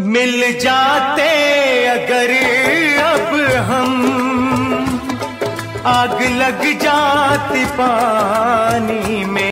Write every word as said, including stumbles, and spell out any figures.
मिल जाते अगर अब हम, आग लग जाती पानी में।